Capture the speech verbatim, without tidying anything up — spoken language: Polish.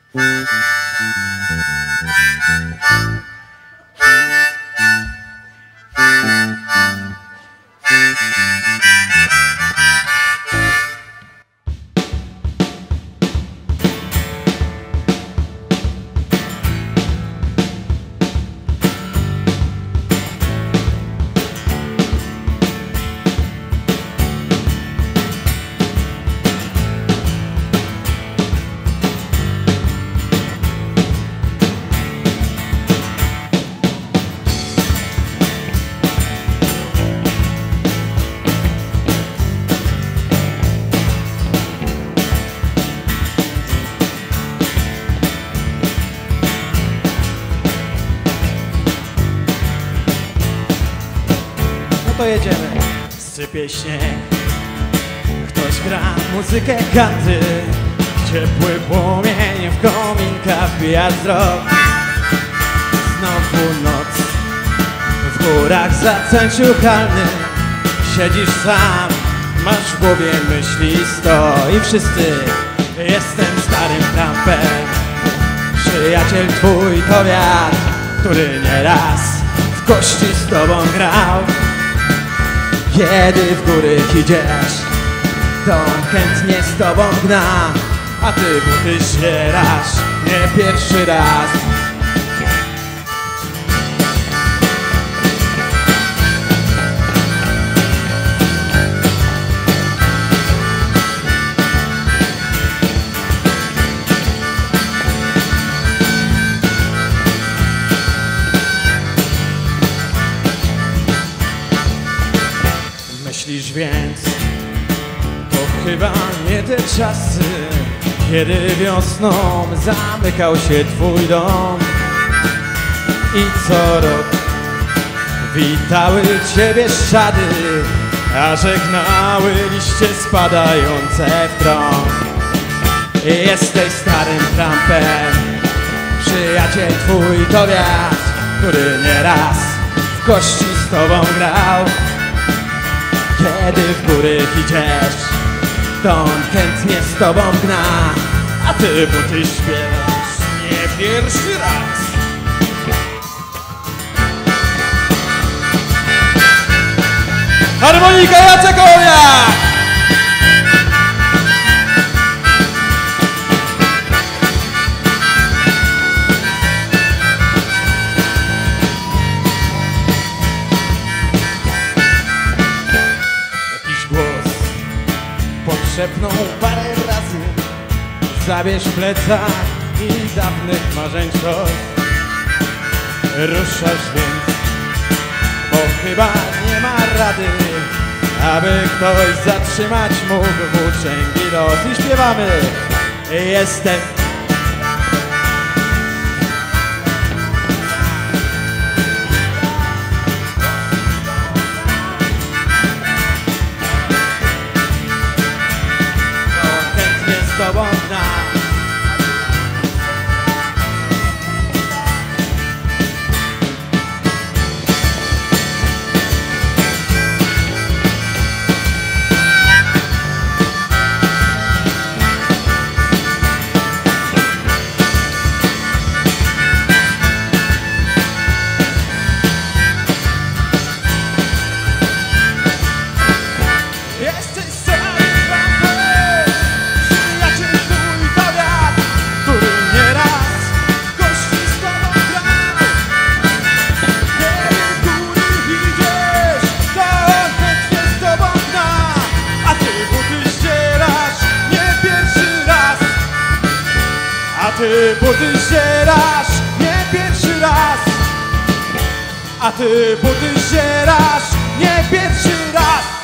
To jedziemy. Sypie śnieg, ktoś gra muzykę country, ciepły płomień w kominka wbija wzrok. Znowu noc, w górach zaciuchalny, siedzisz sam, masz w głowie myśli sto i wszyscy. Jestem starym trampem, przyjaciel twój to wiatr, który nieraz w kości z tobą grał. Kiedy w góry idziesz, to on chętnie z tobą gna, a ty buty ścierasz nie pierwszy raz. Myślisz więc, to chyba nie te czasy, kiedy wiosną zamykał się twój dom i co rok witały ciebie szady, a żegnały liście spadające w tron. Jesteś starym trampem, przyjaciel twój to wiatr, który nieraz w kości z tobą grał. Kiedy w góry idziesz, to on chętnie z tobą gna, a ty buty śpiewasz nie pierwszy raz. Harmonika Jacek Owiak! Szepnął parę razy, zabierz plecak i dawnych marzeń sztos. Ruszasz więc, bo chyba nie ma rady, aby ktoś zatrzymać mógł włóczęgi los. I śpiewamy. Jestem z tobą gna. Ty buty ścierasz nie pierwszy raz, a ty buty ścierasz nie pierwszy raz.